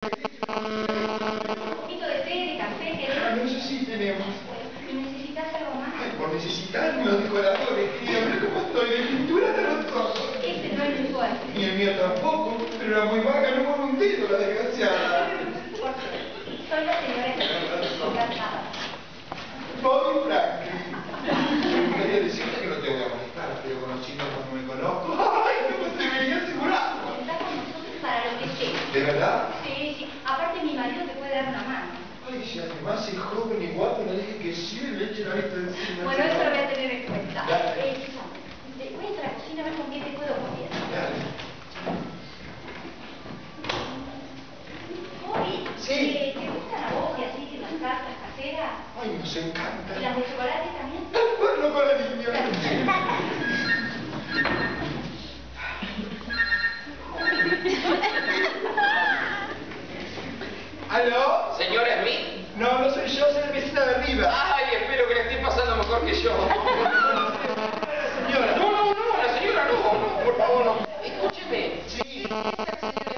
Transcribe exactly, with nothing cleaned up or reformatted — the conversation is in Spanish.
Un poquito de té, de café, querés. Ah, no, eso sí tenemos. ¿Y necesitas algo más? Ay, por necesitar unos decoradores, querida. Mira cómo estoy, de pintura hasta los ojos. Este no es mi fuerte. Ni el mío tampoco, pero era muy vaga, no mueve un dedo, la desgraciada. Soy la señora que estoy casada. Bobby Franklin. Me gustaría decirte que no te voy a molestar, pero con los chicos no me conozco. ¡Ay, no te venía asegurado! Está con nosotros para lo que sea. ¿De verdad? Sí, sí. Aparte mi marido te puede dar una mano. Ay, si además es joven y guapo, no deje que sí le eche la vista encima. Bueno, eso lo voy a tener en cuenta. Dale. Eh, eh, voy a entrar a la cocina a ver con qué te puedo copiar. Dale. Bobby, Sí. eh, ¿te gustan a vos y así las tartas caseras? Ay, nos encanta. ¿Y las de chocolate también? Bueno, para niños. ¿Aló? ¿Señor Smith? No, no soy yo, soy el vecino de arriba. Ay, espero que le esté pasando mejor que yo. Señora. No, no, no, la señora no, no, por favor, no. Escúcheme. Sí. Esta señora